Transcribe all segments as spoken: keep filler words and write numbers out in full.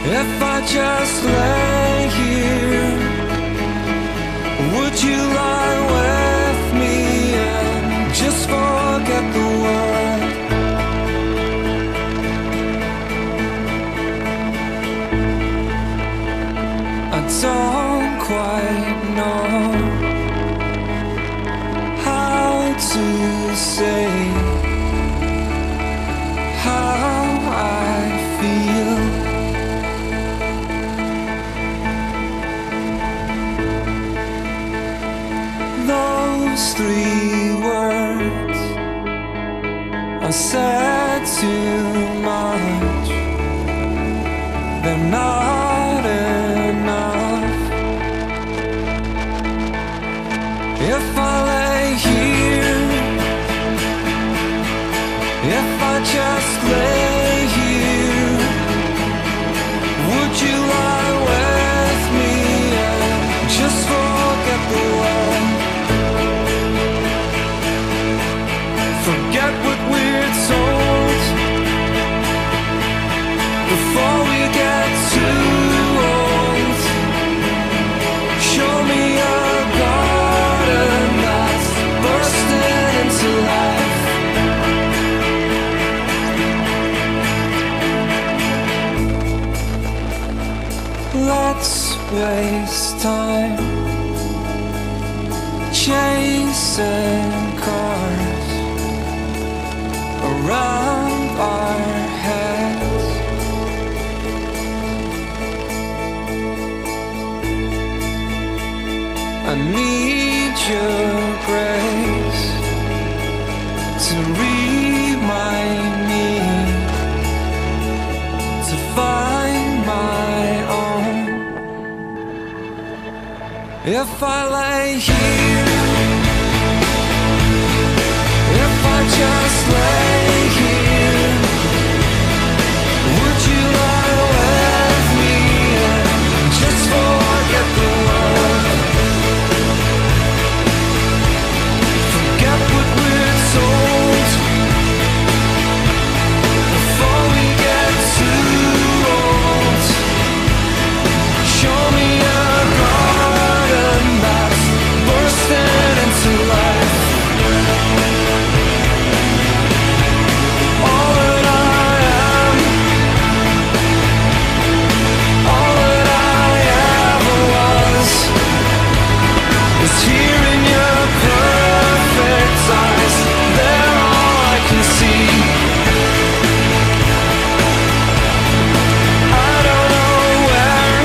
If I just lay here, would you lie with me and just forget the world? I don't quite know how to say how I feel. Those three words are said too much. They're not enough. If I lay here, if I just lay here, would you lie with me and just forget the world? Forget what we're told before we get too old. Show me a garden that's bursting into life. Let's waste time chasing cars around our heads. I need your grace to remind me to find my own. If I lay here, if I just lay here, would you lie with me and just forget the world? Forget what we're told before we get too old. Show me a garden that's bursting into life. All that I am, all that I ever was, is here in your perfect eyes. They're all I can see. I don't know where,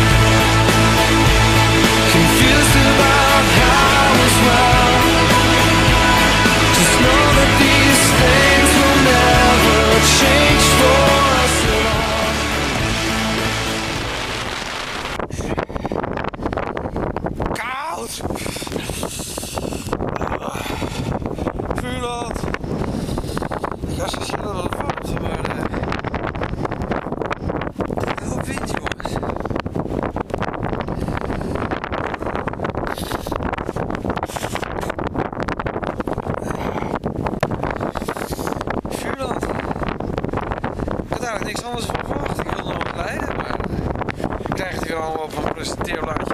confused about how as well. Just know that these things will never change for us at all. Koud! Vuurland! Ik ga zo zien dat het warmte, maar uh, een hoop wind, jongens. Vuurland! Ik had eigenlijk niks anders van verwacht. Ik wilde nog wat leiden, maar uh, ik krijg het hier allemaal op een presenteerblaadje.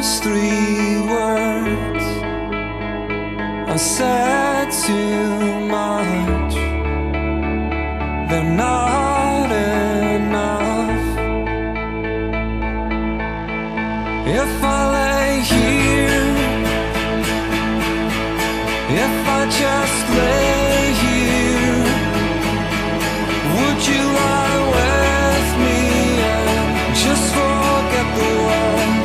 those three words are said too much. They're not enough. If I lay here, if I just lay here, would you lie with me and just forget the world?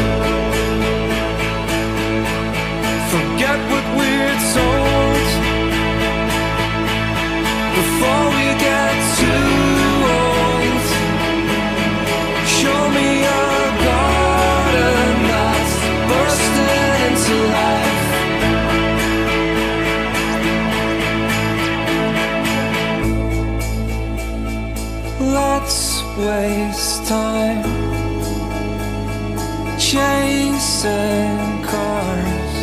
Forget what we're told before we get too old. Show me a garden that's bursting into life. Let's waste time chasing cars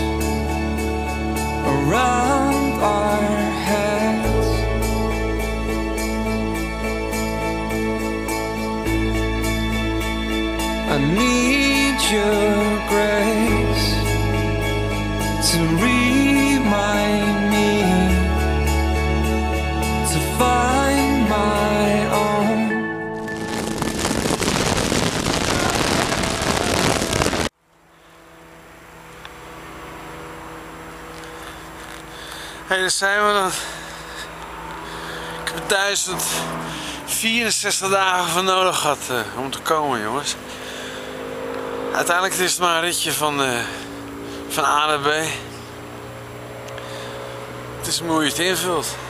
around our heads. I need your grace to remind me to find my own. Hé, hey, daar zijn we dan. Ik heb er duizend vierenzestig dagen voor nodig gehad uh, om te komen, jongens. Uiteindelijk is het maar een ritje van, uh, van A naar B. Het is hoe je het invult.